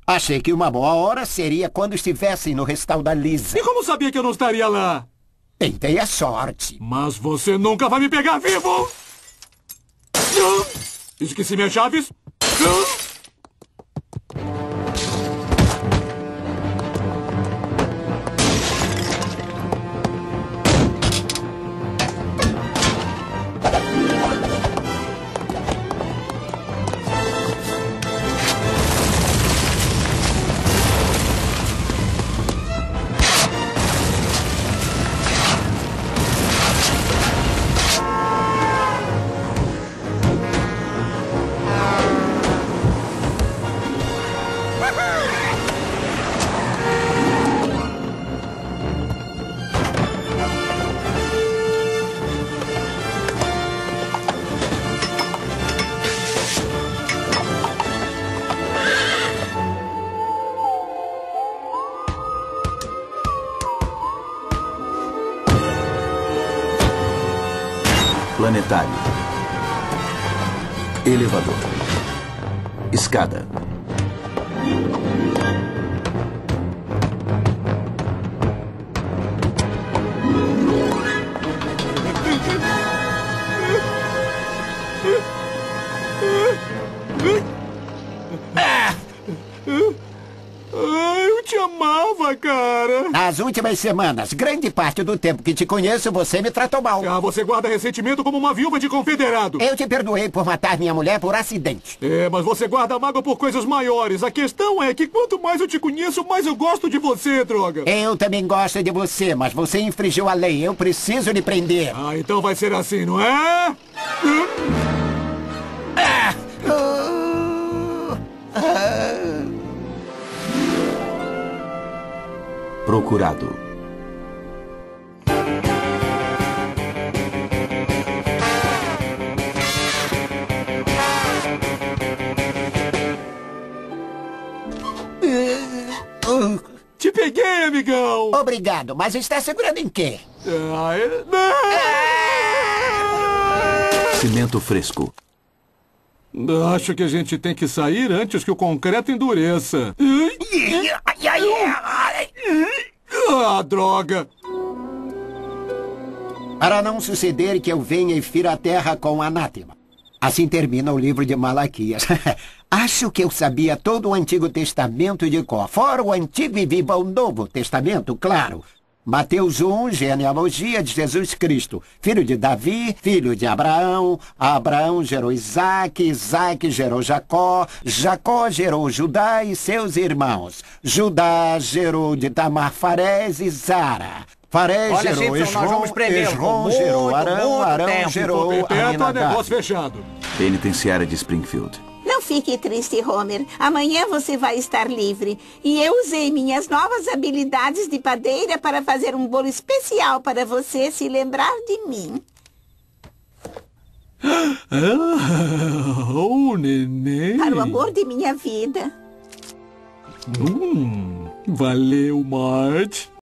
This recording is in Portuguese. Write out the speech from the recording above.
Achei que uma boa hora seria quando estivessem no restauro da Lisa. E como sabia que eu não estaria lá? Tentei a sorte. Mas você nunca vai me pegar vivo! Esqueci minhas chaves. Planetário. Elevador. Escada. Eu te amava, cara. Nas últimas semanas, grande parte do tempo que te conheço, você me tratou mal. Você guarda ressentimento como uma viúva de confederado. Eu te perdoei por matar minha mulher por acidente. Mas você guarda mágoa por coisas maiores. A questão é que quanto mais eu te conheço, mais eu gosto de você, droga. Eu também gosto de você, mas você infringiu a lei. Eu preciso lhe prender. Então vai ser assim, não é? Procurado. Te peguei, amigão. Obrigado, mas está segurando em quê? Cimento fresco. Acho que a gente tem que sair antes que o concreto endureça. Droga! Para não suceder que eu venha e fira a terra com anátema. Assim termina o livro de Malaquias. Acho que eu sabia todo o Antigo Testamento de cor. Fora o Antigo e viva o Novo Testamento, claro. Mateus 1, genealogia de Jesus Cristo, filho de Davi, filho de Abraão. Abraão gerou Isaac, Isaac gerou Jacó, Jacó gerou Judá e seus irmãos. Judá gerou de Tamar Farés e Zara. Farés gerou Esrom, Esrom gerou Arão, Arão gerou Perpétua, negócio Aminadab. fechado. Penitenciária de Springfield. Não fique triste, Homer. Amanhã você vai estar livre. E eu usei minhas novas habilidades de padeira para fazer um bolo especial para você se lembrar de mim. Neném. Para o amor de minha vida. Valeu, Marge.